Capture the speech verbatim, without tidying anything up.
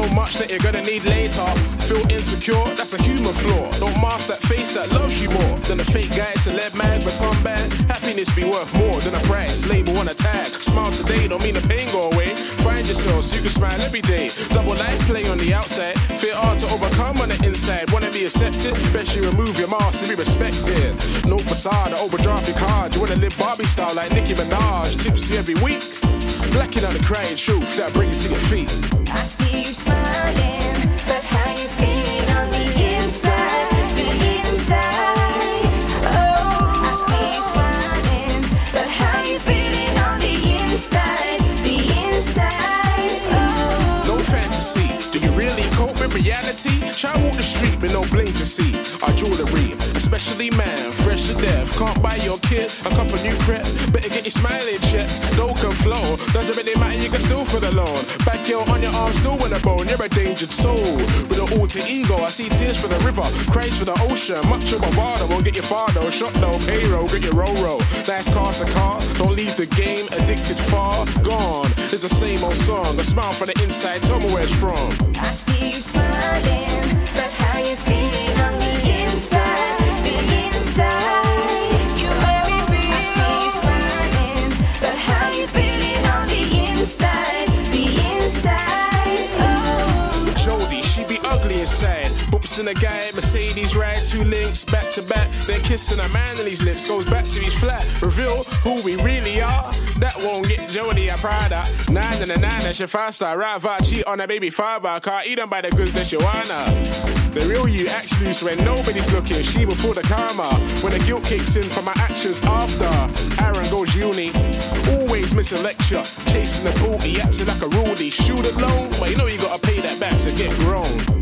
so much that you're gonna need later. Feel insecure, that's a human flaw. Don't mask that face that loves you more than a fake guy, celeb mag, baton bag. Happiness be worth more than a price label on a tag. Smile today, don't mean the pain go away. Find yourself so you can smile every day. Double life play on the outside, fear hard to overcome on the inside. Wanna be accepted? Best you remove your mask to be respected. No facade, overdraft your card. You wanna live Barbie style like Nicki Minaj. Tipsy every week, blacking out the crying truth that bring you to your feet. I see you smiling, but how you feeling on the inside? The inside. Oh, I see you smiling, but how you feeling on the inside? The inside. Oh. No fantasy. Do you really cope with reality? Try walk the street with no bling to see. Our jewelry, especially man, fresh to death. Can't buy your kid a cup of new crep. Better get your smiling check. Dough can flow. Doesn't really matter, you can still feel alone. Back yo on your arm, still with a bone. You're a dangered soul. With an alter ego, I see tears for the river, cries for the ocean. Much of a water won't get your father. Shot no payroll, get your roll roll. Nice car to car. Don't leave the game, addicted far gone. It's the same old song. A smile from the inside, tell me where it's from. I see you smiling, but how you feeling on the inside? The inside. You make me feel. I see you smiling, but how you feeling on the inside? The inside. Oh. Jodie, she be ugly inside. Boops in a guy, Mercedes ride, two links back to back. Then kissing a man on his lips, goes back to his flat. Reveal who we really are. That won't get Jodie a Prada. Nine and a nine, that's your five star. Rather cheat on a baby father. Can't eat them by the goods that you wanna. The real you acts loose when nobody's looking. She before the karma. When the guilt kicks in for my actions after. Aaron goes uni. Always missing lecture. Chasing the booty, acting like a rudy. Shoot it low, but you know you gotta pay that back to get grown.